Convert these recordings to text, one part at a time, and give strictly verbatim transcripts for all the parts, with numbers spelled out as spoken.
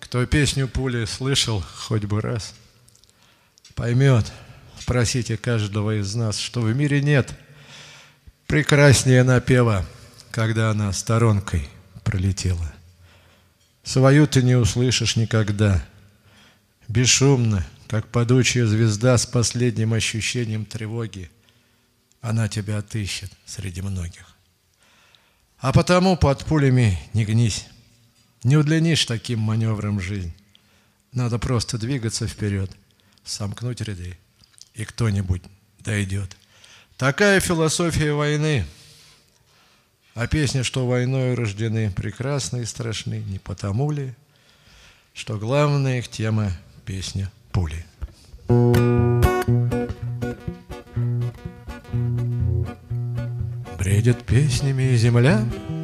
Кто песню «Пули» слышал хоть бы раз, поймет, спросите каждого из нас, что в мире нет прекраснее напева, когда она сторонкой пролетела. Свою ты не услышишь никогда, бесшумно, как падучая звезда с последним ощущением тревоги, она тебя отыщет среди многих. А потому под пулями не гнись, не удлинишь таким маневром жизнь. Надо просто двигаться вперед, сомкнуть ряды, и кто-нибудь дойдет. Такая философия войны. А песни, что войною рождены, прекрасны и страшны, не потому ли, что главная их тема – песня «Пули». Бредит песнями земля,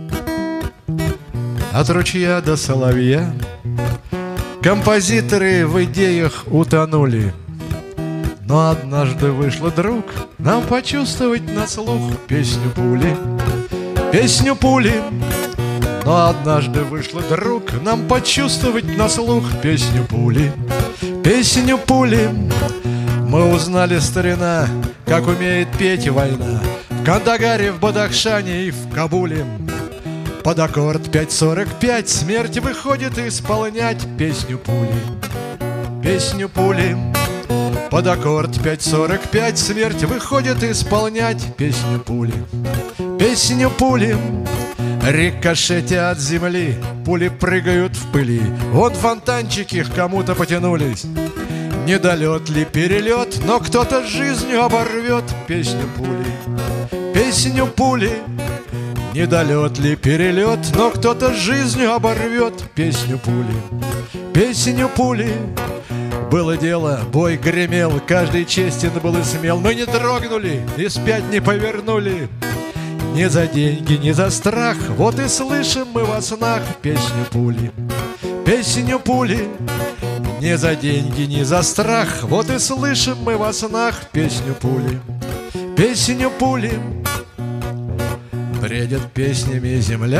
от ручья до соловья. Композиторы в идеях утонули, но однажды вышло, друг, нам почувствовать на слух песню пули. Песню пули. Но однажды вышло, друг, нам почувствовать на слух песню пули. Песню пули. Мы узнали, старина, как умеет петь война в Кандагаре, в Бадахшане и в Кабуле. Под аккорд пять сорок пять смерть выходит исполнять песню пули. Песню пули. Под аккорд пять сорок пять смерть выходит исполнять песню пули. Песню пули. Рикошете от земли, пули прыгают в пыли. Вон фонтанчики к кому-то потянулись. Недолет ли перелет, но кто-то жизнью оборвет песню пули. Песню пули. Недолет ли перелет, но кто-то жизнью оборвет песню пули. Песню пули. Было дело, бой гремел, каждый честен был и смел. Мы не дрогнули и спять не повернули. Ни за деньги, ни за страх, вот и слышим мы во снах песню пули. Песню пули. Ни за деньги, ни за страх, вот и слышим мы во снах песню пули. Песню пули. Бредит песнями земля,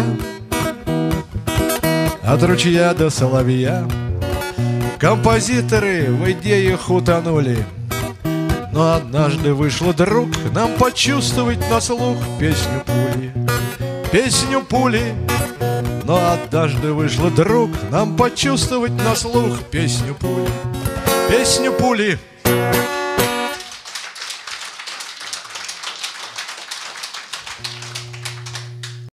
от ручья до соловья. Композиторы в идеях утонули, но однажды вышло, друг, нам почувствовать на слух песню пули. Песню пули. Но однажды вышло, друг, нам почувствовать на слух песню пули. Песню пули.